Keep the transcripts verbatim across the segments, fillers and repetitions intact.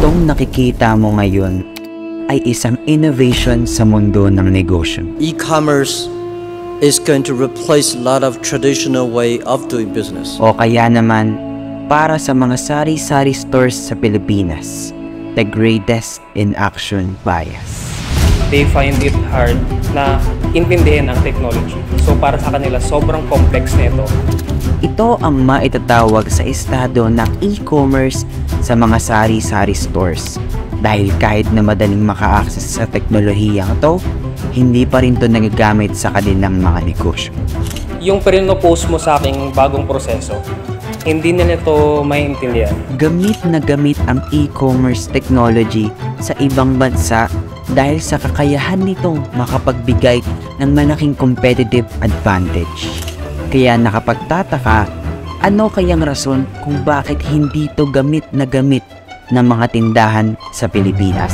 Itong nakikita mo ngayon ay isang innovation sa mundo ng negosyo. E-commerce is going to replace a lot of traditional way of doing business. O kaya naman, para sa mga sari-sari stores sa Pilipinas, the greatest in action bias. They find it hard na intindihin ang technology. So para sa kanila, sobrang complex nito. Ito ang maitatawag sa estado ng e-commerce sa mga sari-sari stores. Dahil kahit na madaling maka-access sa teknolohiyang to, hindi pa rin to nagagamit sa kanilang mga negosyo. Yung pinino-post mo sa aking bagong proseso, hindi nila ito maintindihan. Gamit na gamit ang e-commerce technology sa ibang bansa dahil sa kakayahan nitong makapagbigay ng malaking competitive advantage. Kaya nakapagtataka, ano kayang rason kung bakit hindi ito gamit na gamit ng mga tindahan sa Pilipinas?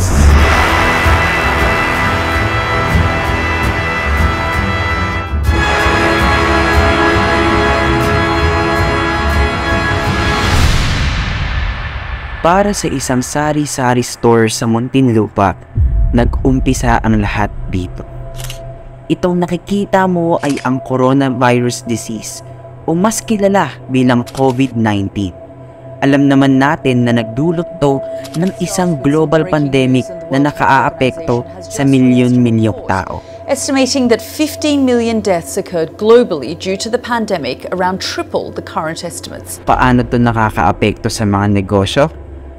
Para sa isang sari-sari store sa Muntinlupa, nag-umpisa ang lahat dito. Itong nakikita mo ay ang coronavirus disease o mas kilala bilang COVID nineteen. Alam naman natin na nagdulot to ng isang global pandemic na nakaaapekto sa milyon-milyong tao. Estimating that fifteen million deaths occurred globally due to the pandemic, around triple the current estimates. Paano to nakakaapekto sa mga negosyo?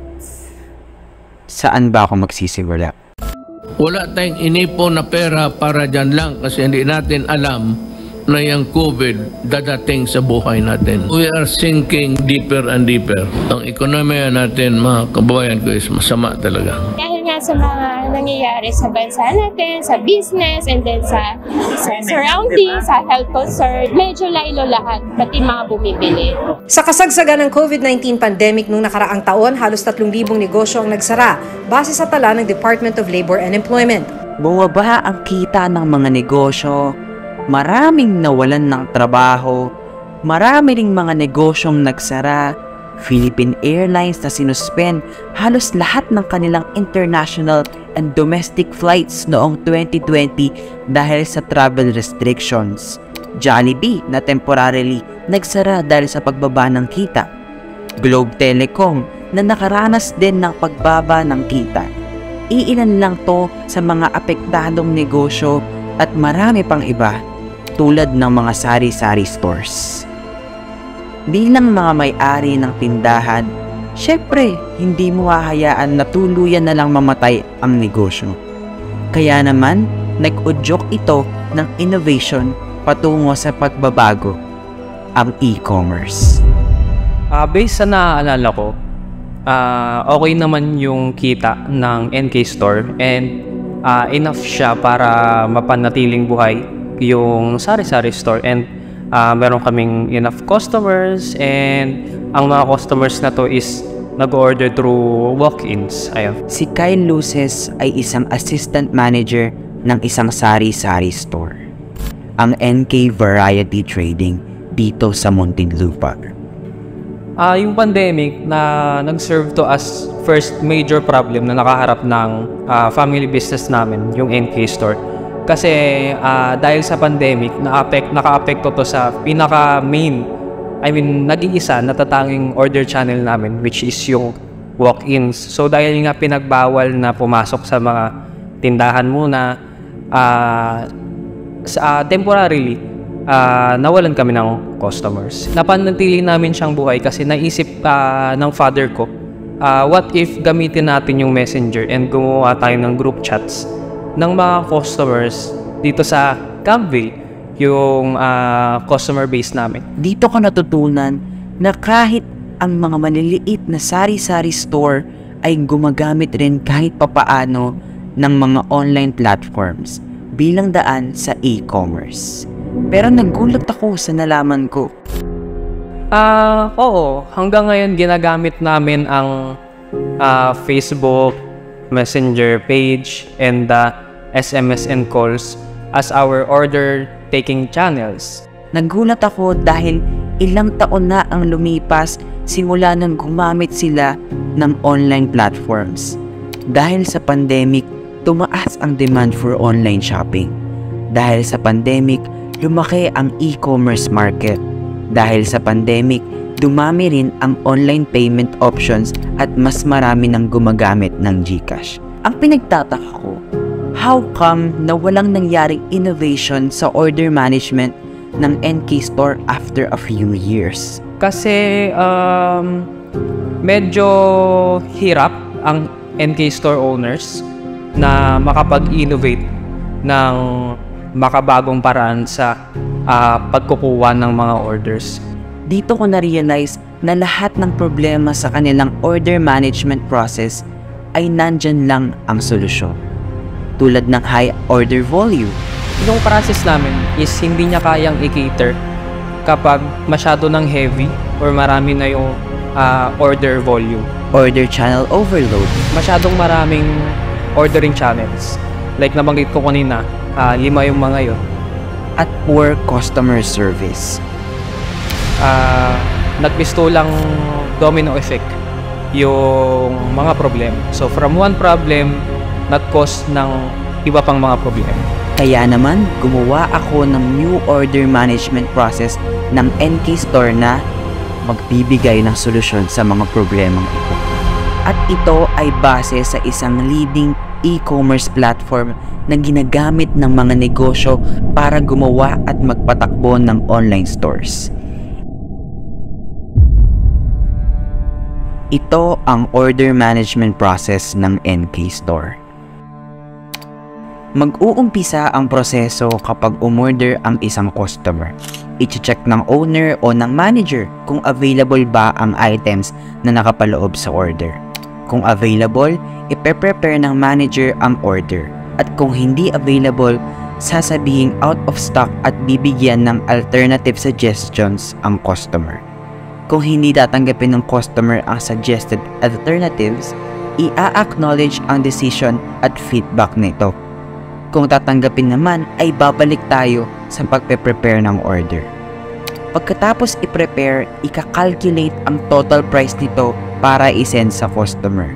Saan ba ako magsisimula? Wala tayong inipon na pera para dyan lang kasi hindi natin alam na yung COVID dadating sa buhay natin. We are sinking deeper and deeper. Ang ekonomiya natin, mga kababayan ko, is masama talaga. Dahil nga sa mga nangyayari sa bansa natin, sa business, and then sa, sa surroundings, sa health concern, medyo lailo lahat, pati mga bumibili. Sa kasagsagan ng COVID nineteen pandemic nung nakaraang taon, halos tatlong libong negosyo ang nagsara, base sa tala ng Department of Labor and Employment. Bumaba ang kita ng mga negosyo, maraming nawalan ng trabaho, marami ring mga negosyong nagsara, Philippine Airlines na sinuspend halos lahat ng kanilang international and domestic flights noong twenty twenty dahil sa travel restrictions. Jollibee na temporarily nagsara dahil sa pagbaba ng kita. Globe Telecom na nakaranas din ng pagbaba ng kita. Iilan lang to sa mga apektadong negosyo at marami pang iba tulad ng mga sari-sari stores. Bilang mga may-ari ng tindahan, syempre hindi mo hahayaan na tuluyan na lang mamatay ang negosyo. Kaya naman, nag-udyok ito ng innovation patungo sa pagbabago, ang e-commerce. Uh, based sa naaalala ko, uh, okay naman yung kita ng N K Store and uh, enough siya para mapanatiling buhay yung Sari-Sari Store and uh, meron kaming enough customers and ang mga customers na to is nag-order through walk-ins. Ayun. Si Kyle Luces ay isang assistant manager ng isang Sari-Sari Store, ang N K Variety Trading dito sa Muntinlupa. Uh, yung pandemic na nag-serve to as first major problem na nakaharap ng uh, family business namin, yung N K Store. Kasi uh, dahil sa pandemic, na-affect, naka-apekto to sa pinaka-main, I mean, nag-iisa, natatanging order channel namin, which is yung walk-ins. So dahil nga pinagbawal na pumasok sa mga tindahan muna, uh, sa, uh, temporarily, uh, nawalan kami ng customers. Napanatili namin siyang buhay kasi naisip uh, ng father ko, uh, what if gamitin natin yung messenger and gumawa tayo ng group chats ng mga customers dito sa Campville, yung uh, customer base namin. Dito ko natutunan na kahit ang mga maliliit na sari-sari store ay gumagamit rin kahit papaano ng mga online platforms bilang daan sa e-commerce. Pero nagulat ako sa nalaman ko. Ah, uh, oo. Hanggang ngayon ginagamit namin ang uh, Facebook Messenger page and the S M S and calls as our order taking channels. Nagulat ako dahil Ilang taon na ang lumipas simula nang gumamit sila ng online platforms. Dahil sa pandemic, tumaas ang demand for online shopping. Dahil sa pandemic, lumaki ang e-commerce market. Dahil sa pandemic, dumami rin ang online payment options at mas marami nang gumagamit ng GCash. Ang pinagtataka ko, how come na walang nangyaring innovation sa order management ng N K Store after a few years? Kasi um, medyo hirap ang N K Store owners na makapag-innovate ng makabagong paraan sa uh, pagkukuha ng mga orders. Dito ko na-realize na lahat ng problema sa kanilang order management process ay nandyan lang ang solusyon. Tulad ng high order volume. Yung process namin is hindi niya kayang i-cater kapag masyado ng heavy or marami na yung uh, order volume. Order channel overload. Masyadong maraming ordering channels. Like nabanggit ko kanina, uh, lima yung mga yun. At poor customer service. Uh, nagpistulang domino effect yung mga problem. So from one problem, nag-cause ng iba pang mga problema. Kaya naman, gumawa ako ng new order management process ng N K Store na magbibigay ng solusyon sa mga problemang ito. At ito ay base sa isang leading e-commerce platform na ginagamit ng mga negosyo para gumawa at magpatakbo ng online stores. Ito ang order management process ng N K Store. Mag-uumpisa ang proseso kapag umorder ang isang customer. I-check ng owner o ng manager kung available ba ang items na nakapaloob sa order. Kung available, ipe-prepare ng manager ang order. At kung hindi available, sasabihing out of stock at bibigyan ng alternative suggestions ang customer. Kung hindi tatanggapin ng customer ang suggested alternatives, i-acknowledge ang decision at feedback nito. Kung tatanggapin naman, ay babalik tayo sa pagpe-prepare ng order. Pagkatapos i-prepare, ika-calculate ang total price nito para i-send sa customer.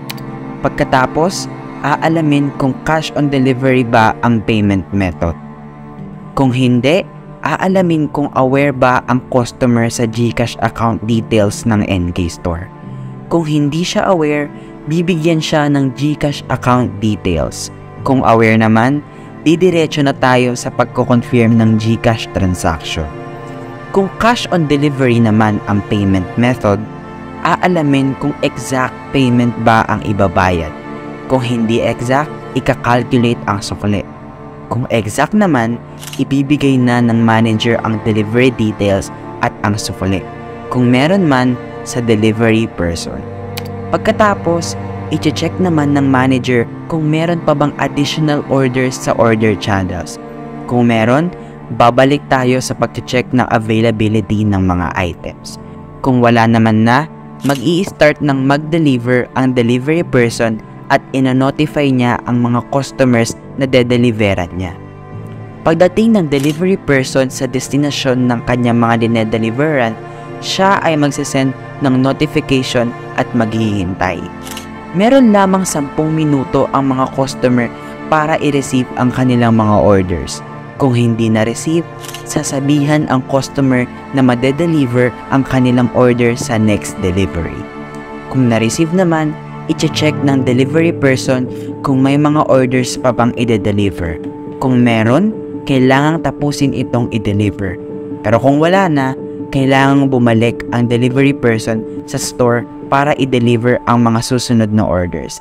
Pagkatapos, aalamin kung cash on delivery ba ang payment method. Kung hindi, aalamin kung aware ba ang customer sa GCash account details ng N K Store. Kung hindi siya aware, bibigyan siya ng GCash account details. Kung aware naman, didiretso na tayo sa pagko-confirm ng GCash transaction. Kung cash on delivery naman ang payment method, aalamin kung exact payment ba ang ibabayad. Kung hindi exact, ika-calculate ang sukli. Kung exact naman, ibibigay na ng manager ang delivery details at ang sukli. Kung meron man, sa delivery person. Pagkatapos, i-check naman ng manager kung meron pa bang additional orders sa order channels. Kung meron, babalik tayo sa pag-check ng availability ng mga items. Kung wala naman na, mag-i-start ng mag-deliver ang delivery person at ina-notify niya ang mga customers na de-deliveran niya. Pagdating ng delivery person sa destinasyon ng kanyang mga dinedeliveran, siya ay magsisend ng notification at maghihintay. Meron lamang sampung minuto ang mga customer para i-receive ang kanilang mga orders. Kung hindi na-receive, sasabihan ang customer na made-deliver ang kanilang order sa next delivery. Kung na-receive naman, i-check ng delivery person kung may mga orders pa bang i-deliver. Kung meron, kailangang tapusin itong i-deliver. Pero kung wala na, kailangang bumalik ang delivery person sa store para i-deliver ang mga susunod na orders.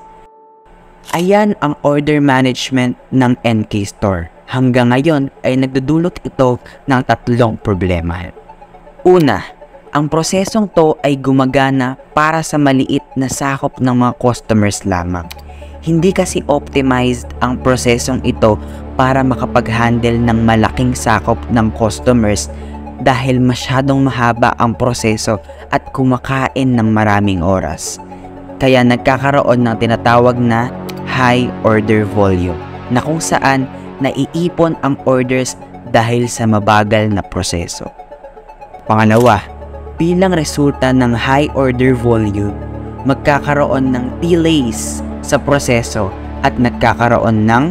Ayan ang order management ng N K Store. Hanggang ngayon ay nagdudulot ito ng tatlong problema. Una, ang prosesong to ay gumagana para sa maliit na sakop ng mga customers lamang. Hindi kasi optimized ang prosesong ito para makapag-handle ng malaking sakop ng customers dahil masyadong mahaba ang proseso at kumakain ng maraming oras. Kaya nagkakaroon ng tinatawag na high order volume na kung saan naiipon ang orders dahil sa mabagal na proseso. Pangalawa, bilang resulta ng high order volume, magkakaroon ng delays sa proseso at nagkakaroon ng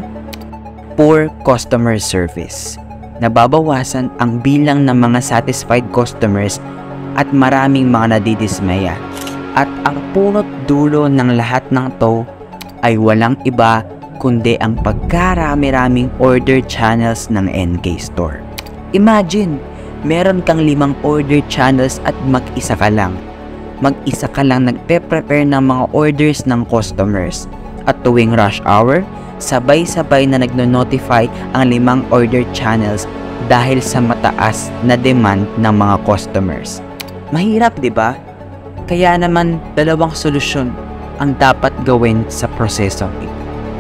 poor customer service. Nababawasan ang bilang ng mga satisfied customers at maraming mga nadidismaya. At ang punot dulo ng lahat ng to ay walang iba kundi ang pagkarami-raming order channels ng N K Store. Imagine, meron kang limang order channels at mag-isa ka lang. Mag-isa ka lang nagpe-prepare ng mga orders ng customers. At tuwing rush hour, sabay-sabay na nagno-notify ang limang order channels dahil sa mataas na demand ng mga customers. Mahirap, di ba? Kaya naman, dalawang solusyon ang dapat gawin sa prosesong ito.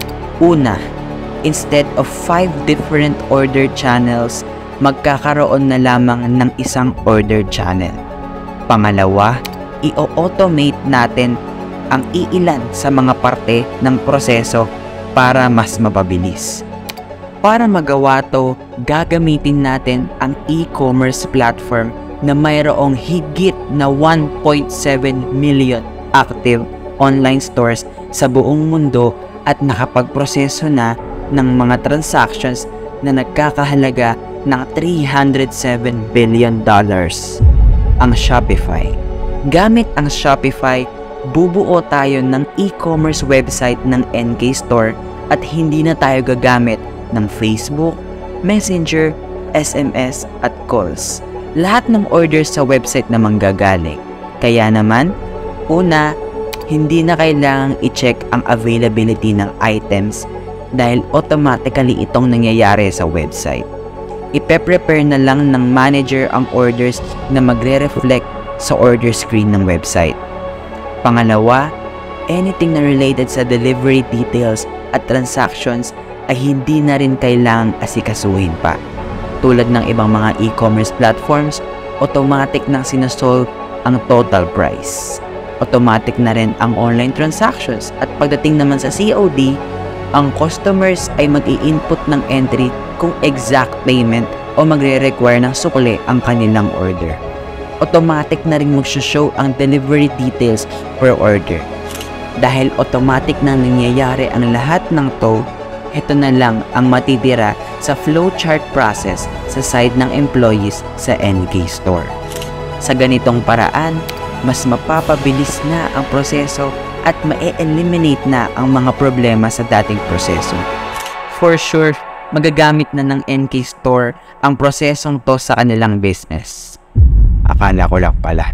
Una, instead of five different order channels, magkakaroon na lamang ng isang order channel. Pangalawa, i-automate natin ang iilan sa mga parte ng proseso para mas mapabilis. Para magawa to, gagamitin natin ang e-commerce platform na mayroong higit na one point seven million active online stores sa buong mundo at nakapagproseso na ng mga transactions na nagkakahalaga ng three hundred seven billion dollars. Ang Shopify. Gamit ang Shopify, bubuo tayo ng e-commerce website ng N K Store at hindi na tayo gagamit ng Facebook, Messenger, S M S at calls. Lahat ng orders sa website na manggagaling. Kaya naman, una, hindi na kailangang i-check ang availability ng items dahil automatically itong nangyayari sa website. Ipe-prepare na lang ng manager ang orders na magre-reflect sa order screen ng website. Pangalawa, anything na related sa delivery details at transactions ay hindi na rin kailangang asikasuhin pa. Tulad ng ibang mga e-commerce platforms, automatic nang sinasolve ang total price. Automatic na rin ang online transactions at pagdating naman sa C O D, ang customers ay mag-i-input ng entry kung exact payment o magre-require ng sukli ang kanilang order. Automatic na rin mag-show ang delivery details per order. Dahil automatic na nangyayari ang lahat ng to, ito na lang ang matitira sa flowchart process sa side ng employees sa N K Store. Sa ganitong paraan, mas mapapabilis na ang proseso at ma-eliminate na ang mga problema sa dating proseso. For sure, magagamit na ng N K Store ang prosesong to sa kanilang business. Akala ko lang pala.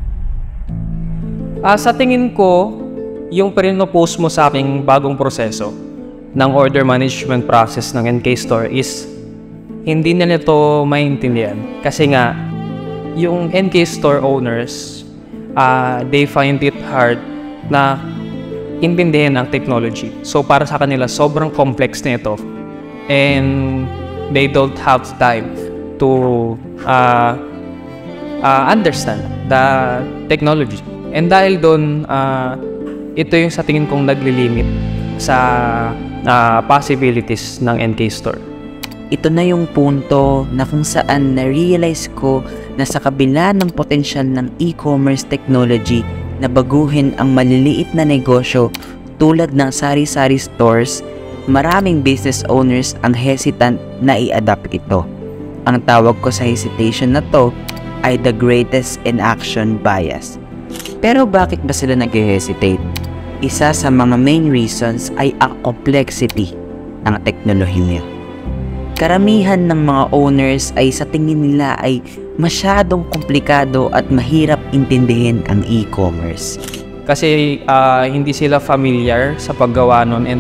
Uh, sa tingin ko, yung pinpost mo sa aking bagong proseso ng order management process ng N K Store is hindi na nito maintindihan. Kasi nga, yung N K Store owners, uh, they find it hard na intindihin ang technology. So para sa kanila, sobrang complex na ito. And they don't have time to uh, uh, understand the technology. And dahil doon, uh, ito yung sa tingin kong naglilimit sa uh, possibilities ng N K Store. Ito na yung punto na kung saan na-realize ko na sa kabila ng potensyal ng e-commerce technology na baguhin ang maliliit na negosyo tulad ng Sari-Sari stores, maraming business owners ang hesitant na i-adapt ito. Ang tawag ko sa hesitation na to ay the greatest inaction bias. Pero bakit ba sila nag-hesitate? Isa sa mga main reasons ay ang complexity ng teknolohiya. Karamihan ng mga owners ay sa tingin nila ay masyadong komplikado at mahirap intindihin ang e-commerce. Kasi uh, hindi sila familiar sa paggawa nun and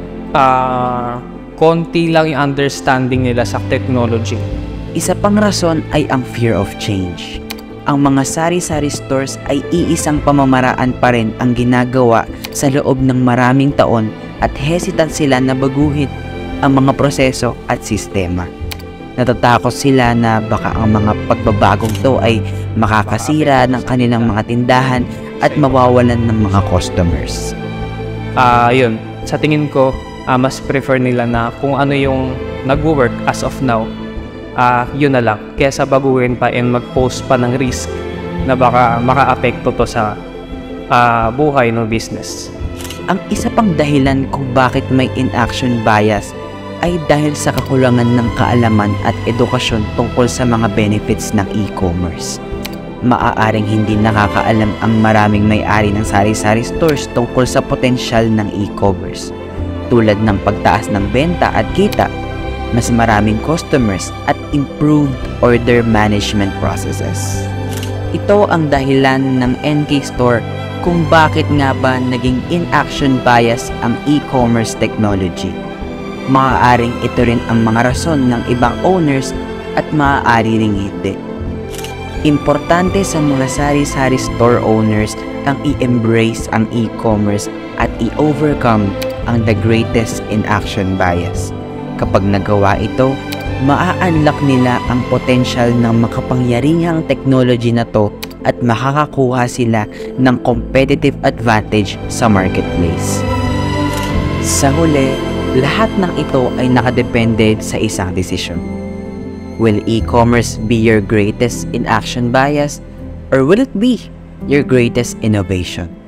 uh, konti lang yung understanding nila sa technology. Isa pang rason ay ang fear of change. Ang mga sari-sari stores ay iisang pamamaraan pa rin ang ginagawa sa loob ng maraming taon at hesitant sila na baguhin ang mga proseso at sistema. Natatakot sila na baka ang mga pagbabagong to ay makakasira ng kanilang mga tindahan at mawawalan ng mga customers. Ah, uh, yun. Sa tingin ko, uh, mas prefer nila na kung ano yung nag-work as of now, ah yun na lang. Kesa baguhin pa and mag-post pa ng risk na baka maka-apekto to sa ah, buhay ng business. Ang isa pang dahilan kung bakit may inaction bias ay dahil sa kakulangan ng kaalaman at edukasyon tungkol sa mga benefits ng e-commerce. Maaaring hindi nakakaalam ang maraming may-ari ng sari-sari stores tungkol sa potensyal ng e-commerce, tulad ng pagtaas ng benta at kita, mas maraming customers at improved order management processes. Ito ang dahilan ng N K Store kung bakit nga ba naging inaction bias ang e-commerce technology. Maaaring ito rin ang mga rason ng ibang owners at maaari ring hindi. Importante sa mga sari-sari store owners ang i-embrace ang e-commerce at i-overcome ang the greatest inaction bias. Kapag nagawa ito, maa-unlock nila ang potensyal ng makapangyarihang technology na to at makakakuha sila ng competitive advantage sa marketplace. Sa huli, lahat ng ito ay nakadepende sa isang desisyon. Will e-commerce be your greatest inaction bias or will it be your greatest innovation?